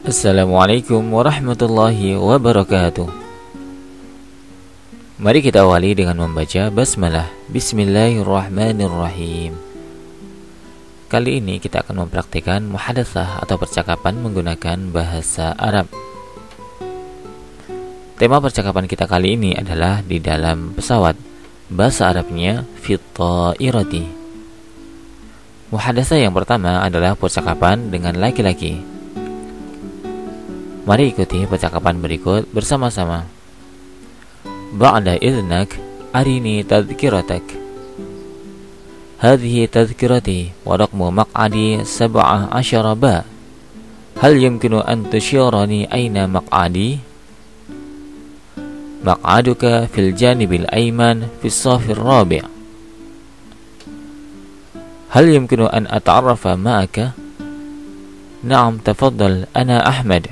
Assalamualaikum warahmatullahi wabarakatuh. Mari kita awali dengan membaca basmalah. Bismillahirrahmanirrahim. Kali ini kita akan mempraktikkan muhadatsah atau percakapan menggunakan bahasa Arab. Tema percakapan kita kali ini adalah di dalam pesawat. Bahasa Arabnya fit ta'irati. Muhadatsah yang pertama adalah percakapan dengan laki-laki. Mari ikuti percakapan berikut bersama-sama. Ba'da idhnak arini tadhkiratak. Hadhihi tadhkirati wa raqmu maq'adi 17 ba. Hal yumkinu an tushirani aina maq'adi? Maq'aduka fil janibil ayman fis safir rabi'. Hal yumkinu an ata'arrafa ma'aka? Na'am tafaddal, ana Ahmad.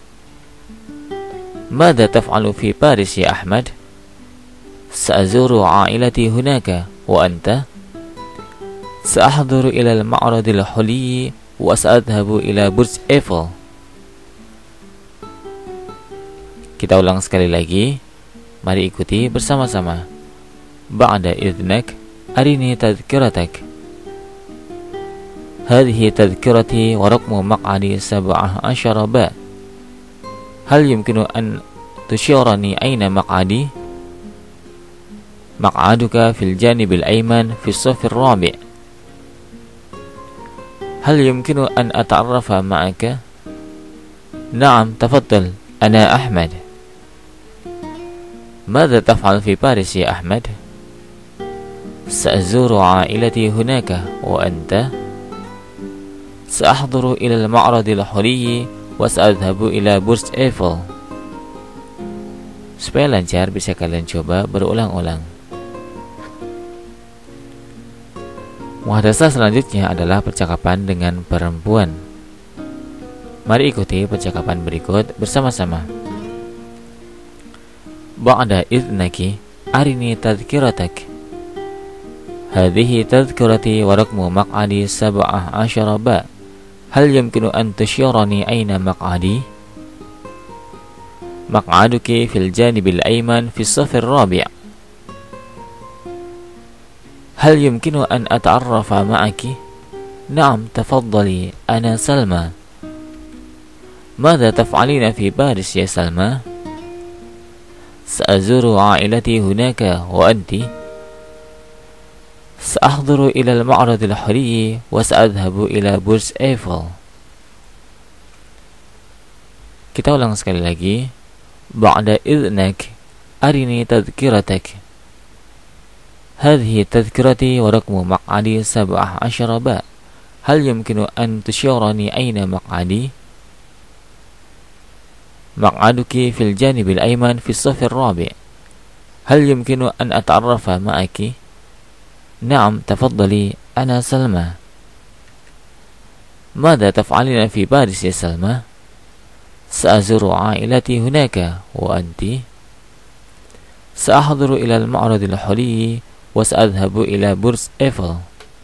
ماذا تفعل في باريس يا أحمد؟ سأزور عائلتي هناك، وأنت؟ سأحضر إلى المعرض الحلي وسأذهب إلى برج إيفل. Kita ulang sekali lagi. Mari ikuti bersama-sama. Ba'da idhnak arini tadhkiratak. Hadhihi tadhkirati wa raqmu maq'adi 17 ba. Hal yumkinu an tushirani aina maq'adi? Maq'aduka fil janibil ayman fis safir rabi'. Hal yumkinu an ata'arrafa ma'aka? Na'am tafaddal, ana Ahmad. ماذا تفعل في باريس يا أحمد؟ سأزور عائلتي هناك، وأنت؟ سأحضر إلى المعرض الحلي وسأذهب إلى برج إيفل. Supaya lancar bisa kalian coba berulang-ulang. Muhadatsah selanjutnya adalah percakapan dengan perempuan. Mari ikuti percakapan berikut bersama-sama. Ba'da idhnaki arini tadhkiratak. Hadhihi tadhkirati wa raqmu maq'adi 17 ba. Hal yumkinu an tushirani aina maq'adi? Maq'aduki fil janibil ayman fis safir rabi'. Hal yumkinu an ata'arrafa ma'aki? Na'am tafaddali, ana Salma. ماذا تفعلين في باريس يا سلمى؟ سأزور عائلتي هناك، وأنت؟ سأحضر إلى المعرض الحلي وسأذهب إلى برج إيفل. Kita ulang sekali lagi. Ba'da idhnak arini tadhkiratak. Hadhihi tadhkirati wa raqmu maq'adi 17 ba. Hal yumkinu an tushirani aina maq'adi? Maq'aduki fil janibil ayman fis safir rabi'. Hal yumkinu an ata'arrafa ma'aki? نعم تفضلي، أنا سلمى. ماذا تفعلين في باريس يا سلمى؟ سأزور عائلتي هناك، وأنت؟ سأحضر إلى المعرض الحلي وسأذهب إلى برج إيفل.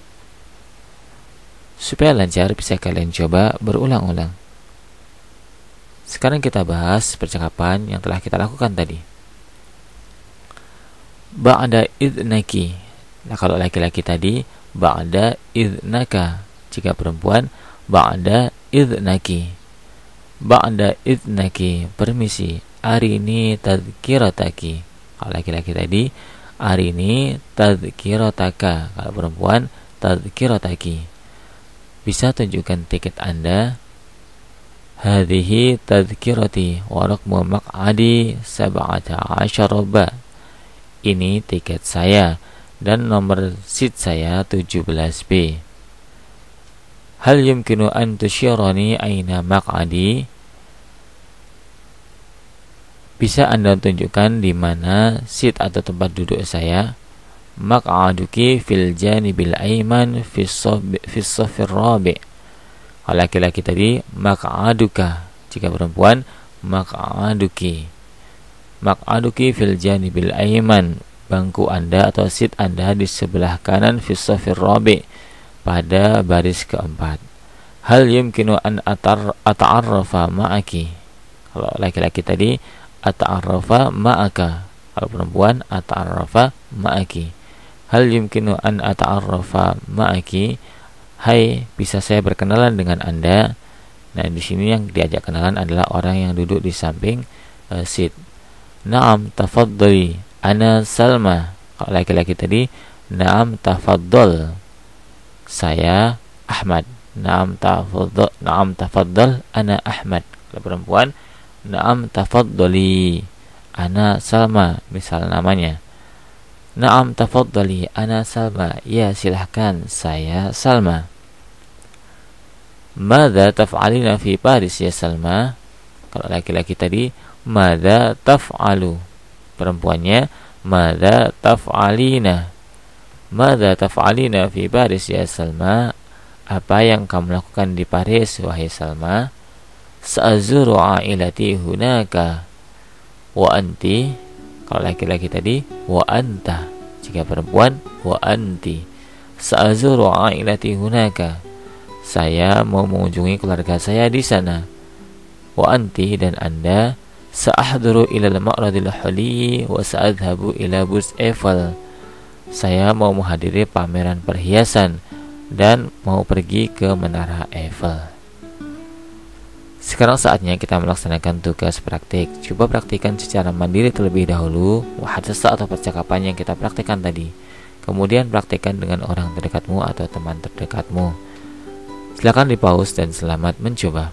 Supaya lancar bisa kalian coba berulang-ulang. Sekarang kita bahas percakapan yang telah kita lakukan tadi. Ba'da idhnaki. Nah, kalau laki-laki tadi ba'da idhnaka, jika perempuan ba'da idhnaki. Ba'da idhnaki, permisi, arini tadhkirataki. Kalau laki-laki tadi arini tadhkirataka, kalau perempuan tadhkirataki. Bisa tunjukkan tiket Anda. Hadhihi tadhkirati wa raqmu maq'adi 17 ba. Ini tiket saya dan nomor seat saya 17B. Hal yumkinu an tushirani aina maq'adi? Bisa Anda tunjukkan di mana seat atau tempat duduk saya? Maq'aduki fil janibil ayman fis safir rabi'. Kalau laki-laki tadi maq'aduka, jika perempuan maq'aduki. Maq'aduki fil janibil ayman, bangku Anda atau seat Anda di sebelah kanan fis safir rabi', pada baris keempat. Hal yumkinu an ata'arrafa ma'aki. Kalau laki-laki tadi ata'arrafa ma'aka. Kalau perempuan ata'arrafa ma'aki. Hal yumkinu an ata'arrafa ma'aki. Hai, bisa saya berkenalan dengan Anda? Nah, di sini yang diajak kenalan adalah orang yang duduk di samping Sid. Naam tafaddali, ana Salma. Kalau laki-laki tadi, naam tafaddal, saya Ahmad. Naam tafaddal, ana Ahmad. Kalau perempuan, naam tafaddali, ana Salma, misal namanya. Naam tafaddali, ana Salma. Ya, silahkan, saya Salma. Madza taf'alina fi Paris ya Salma? Kalau laki-laki tadi, madza taf'alu. Perempuannya, madza taf'alina. Madza taf'alina fi Paris ya Salma? Apa yang kamu lakukan di Paris wahai Salma? Sa'zuru ailati hunaka. Wa anti. Kalau laki-laki tadi, wa anta. Jika perempuan, wa anti. Sa'zuru ailati hunaka. Saya mau mengunjungi keluarga saya di sana. Wa anti, dan Anda. Sa'ahduru ilal ma'radil huli wa sa'adhabu ila Burj Eiffel. Saya mau menghadiri pameran perhiasan dan mau pergi ke Menara Eiffel. Sekarang saatnya kita melaksanakan tugas praktik. Coba praktikan secara mandiri terlebih dahulu muhadzatsah atau percakapan yang kita praktikkan tadi. Kemudian praktikkan dengan orang terdekatmu atau teman terdekatmu. Silakan di pause dan selamat mencoba.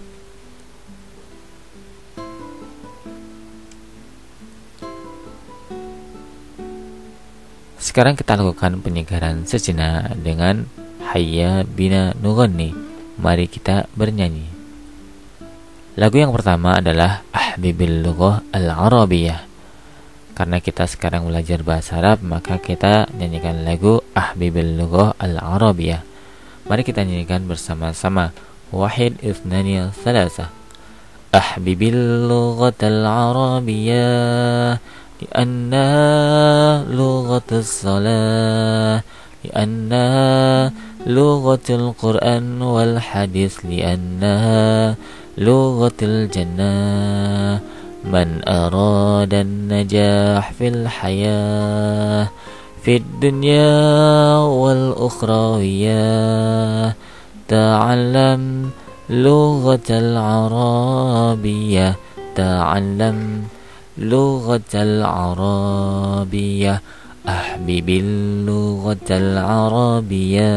Sekarang kita lakukan penyegaran sejenak dengan Hayya bina nughanni. Mari kita bernyanyi. Lagu yang pertama adalah Ahbibil Lughah Al-Arabiyah. Karena kita sekarang belajar bahasa Arab, maka kita nyanyikan lagu Ahbibil Lughah Al-Arabiyah. Mari kita nyanyikan bersama-sama. Wahid, ithnani, thalatha. Ahbibil lughatal arabiyyah li'anna lughatus salah li'anna lughatul Qur'an wal hadis li'anna lughatul jannah man arada an-najah fil hayah في الدنيا والأخروية تعلم لغة العربية تعلم لغة العربية أحبب اللغة العربية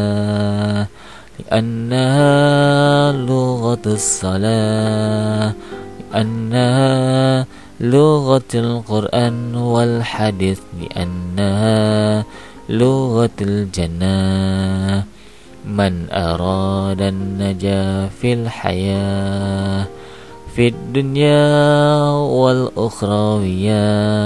لأنها لغة الصلاة لأنها لغة القرآن والحديث لأنها لغة الجنة من أراد النجاة في الحياة في الدنيا والأخروية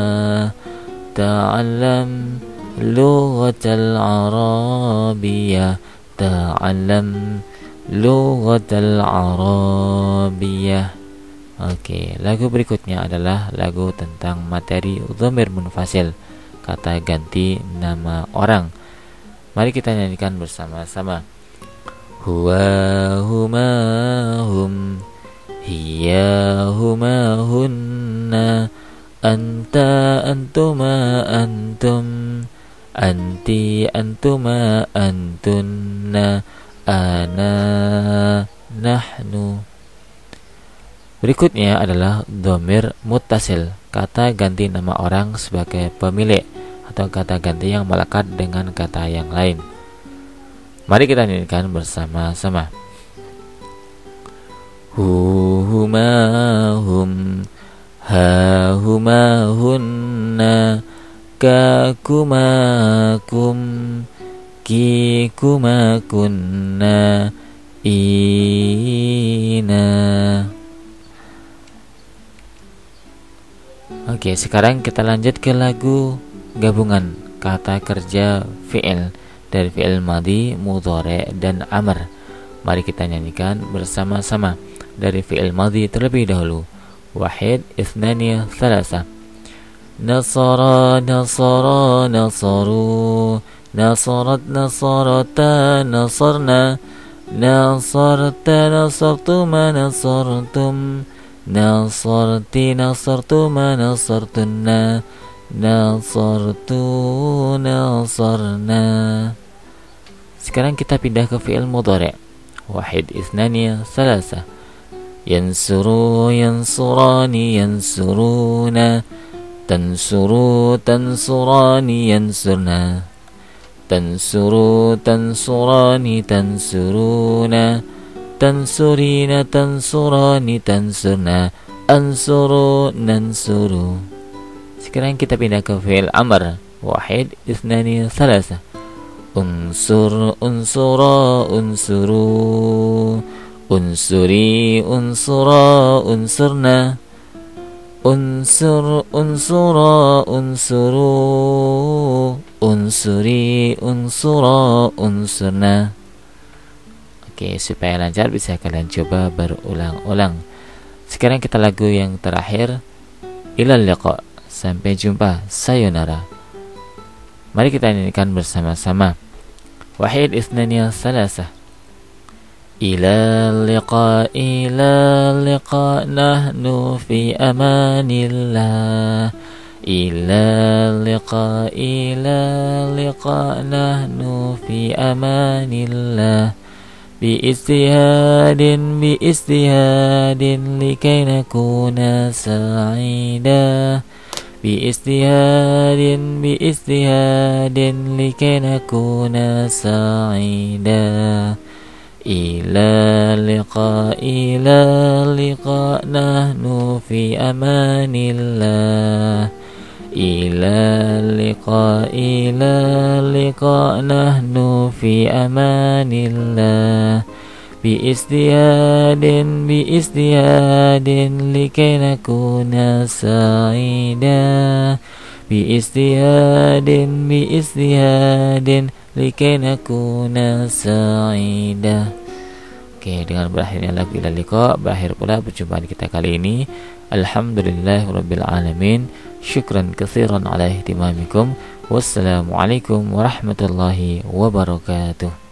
تعلم لغة العربية تعلم لغة العربية. Oke, lagu berikutnya adalah lagu tentang materi dhamir munfasil, kata ganti nama orang. Mari kita nyanyikan bersama-sama. Huwa huma hum, hiya huma hunna, anta antuma antum, anti antuma antunna, ana nahnu. Berikutnya adalah dhamir muttasil, kata ganti nama orang sebagai pemilik atau kata ganti yang melekat dengan kata yang lain. Mari kita nyanyikan bersama-sama. Huma hum, ha huma hunna, ka kuma kum, ki kuma kunna, ina. Oke, sekarang kita lanjut ke lagu gabungan kata kerja fi'il dari fi'il madhi, mudhari, dan amr. Mari kita nyanyikan bersama-sama dari fi'il madhi terlebih dahulu. Wahid, ithnani, thalatha. Nasara, nasara, nasaru, nasarat, nasarata, nasarna, nasarta nasartuma nasartum, nasarti nasartuma nasartunna, nasartu nasarna. Sekarang kita pindah ke fi'il mudhari'. Wahid, isnani, salasa. Yansuru yansurani yansuruna, tansuru tansurani yansurna, tansuru tansurani tansuruna, tansurina tansurani tansurna, ansuru nansuru. Sekarang kita pindah ke fi'il amr. Wahid, isnani, salasa. Unsur unsura unsuru, unsuri unsura unsurna, unsur unsura unsuru, unsuri unsura unsurna. Oke, supaya lancar bisa kalian coba berulang-ulang. Sekarang kita lagu yang terakhir. Ilal liqa, sampai jumpa, sayonara. Mari kita nyanyikan bersama-sama. Wahid, isnani, salasa. Ila liqa nahnu fi amanillah, ila liqa nahnu fi amanillah, bi istihadin likay nakuna sa'ida, bi istihadin likay nakuna sa'ida. Ila liqa nahnu fi amanillah, ila liqa nahnu fi amanillah, bi istihadin likay nakuna sa'ida, bi istihadin likay nakuna sa'ida. Oke, dengan berakhirnya lagu Ilal Liqa, berakhir pula perjumpaan kita kali ini. Alhamdulillahirabbil alamin. Syukran katsiran ala ihtimamikum. Wassalamualaikum warahmatullahi wabarakatuh.